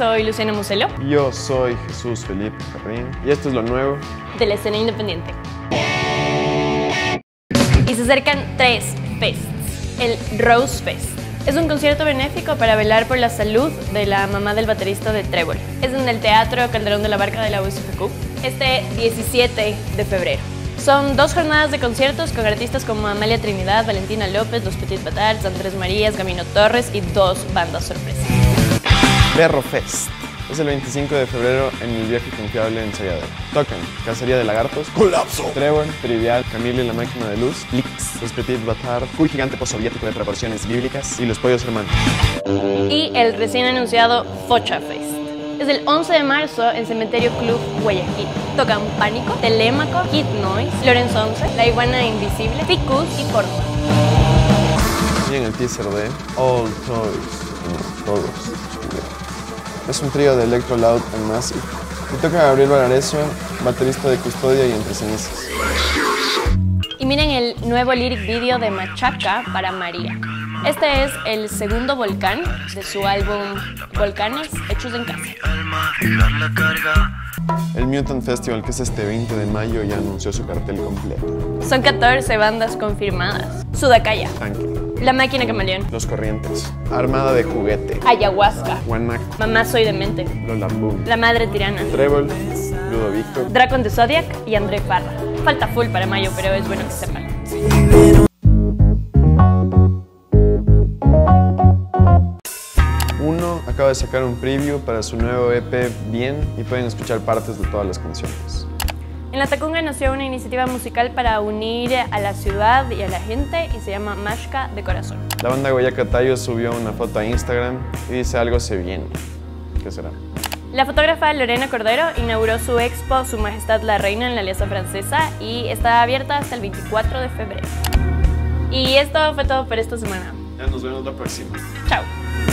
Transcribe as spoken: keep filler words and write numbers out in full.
soy Luciana Muselo. Yo soy Jesús Felipe Carrín y esto es lo nuevo de la escena independiente. Y se acercan tres fests. El Rose Fest. Es un concierto benéfico para velar por la salud de la mamá del baterista de Trébol. Es en el Teatro Calderón de la Barca de la U S F Q este diecisiete de febrero. Son dos jornadas de conciertos con artistas como Amalia Trinidad, Valentina López, Los Petit Batards, Andrés Marías, Gamino Torres y dos bandas sorpresa. Berro Fest. Es el veinticinco de febrero en el Viaje Confiable en Sayadero. Tocan Cacería de Lagartos, Colapso, Trébol, Trivial, Camilo y la Máquina de Luz, Lix, Los Petit Batards, Cuy Gigante Postsoviético de proporciones bíblicas y Los Pollos Hermanos. Y el recién anunciado Focha Fest. Es el once de marzo en Cementerio Club Guayaquil. Tocan Pánico, Telémaco, Kid Noise, Lorenzo once, La Iguana Invisible, Ficus y Córdoba. Y en el teaser de All Toys, no, todos. Es un trío de Electro Loud and Massive. Y toca Gabriel Valareso, baterista de Custodia y Entre Cenizas. Y miren el nuevo lyric video de Machaca para María. Este es el segundo Volcán de su álbum Volcanes Hechos en Casa. El Mutant Festival, que es este veinte de mayo, ya anunció su cartel completo. Son catorce bandas confirmadas. Sudacaya, Tanque, La Máquina Camaleón, Los Corrientes, Armada de Juguete, Ayahuasca, Guanaco, Mamá Soy Demente, Lola Boom, La Madre Tirana, Trébol, Ludovico, Dracon de Zodiac y André Parra. Falta full para mayo, pero es bueno que sepan. Uno acaba de sacar un preview para su nuevo E P Bien y pueden escuchar partes de todas las canciones. En La Tacunga nació una iniciativa musical para unir a la ciudad y a la gente y se llama Mashka de Corazón. La banda Guayaca Tayo subió una foto a Instagram y dice algo se viene. ¿Qué será? La fotógrafa Lorena Cordero inauguró su expo Su Majestad la Reina en la Alianza Francesa y está abierta hasta el veinticuatro de febrero. Y esto fue todo por esta semana. Ya nos vemos la próxima. Chao.